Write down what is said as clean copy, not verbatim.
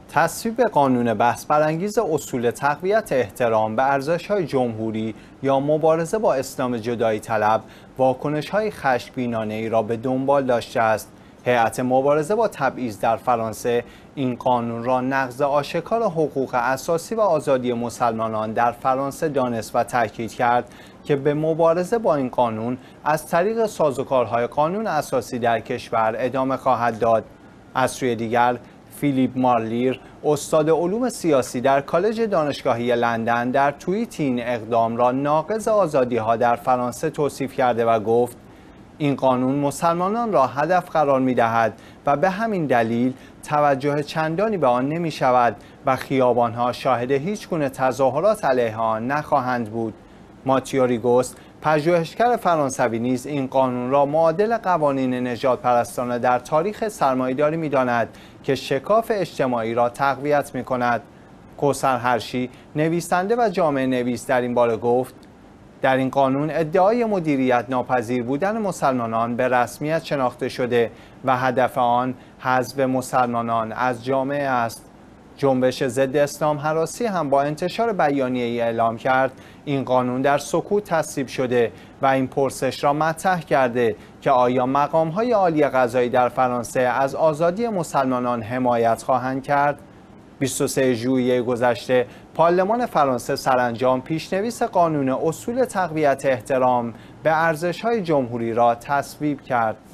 تصویب قانون بحث برانگیز اصول تقویت احترام به ارزش‌های جمهوری یا مبارزه با اسلام جدایی طلب واکنش‌های خشمگینانه‌ای را به دنبال داشته است. هیئت مبارزه با تبعیض در فرانسه این قانون را نقض آشکار حقوق اساسی و آزادی مسلمانان در فرانسه دانست و تاکید کرد که به مبارزه با این قانون از طریق سازوکارهای قانون اساسی در کشور ادامه خواهد داد. از سوی دیگر فیلیپ مارلیر، استاد علوم سیاسی در کالج دانشگاهی لندن، در توییت این اقدام را ناقض آزادی‌ها در فرانسه توصیف کرده و گفت این قانون مسلمانان را هدف قرار می‌دهد و به همین دلیل توجه چندانی به آن نمی‌شود و خیابان‌ها شاهد هیچگونه تظاهرات علیه آن نخواهند بود. ماتیو ریگوس، پژوهشگر فرانسوی نیز این قانون را معادل قوانین نژاد پرستانه در تاریخ سرمایه‌داری می‌داند که شکاف اجتماعی را تقویت می‌کند. کوثر هرشی، نویسنده و جامعه نویس، در این باره گفت در این قانون ادعای مدیریت ناپذیر بودن مسلمانان به رسمیت شناخته شده و هدف آن حذف مسلمانان از جامعه است. جنبش ضد اسلام هراسی هم با انتشار بیانیه‌ای اعلام کرد این قانون در سکوت تصویب شده و این پرسش را مطرح کرده که آیا مقام‌های عالی قضایی در فرانسه از آزادی مسلمانان حمایت خواهند کرد؟ 23 ژوئیه گذشته پارلمان فرانسه سرانجام پیشنویس قانون اصول تقویت احترام به ارزش‌های جمهوری را تصویب کرد.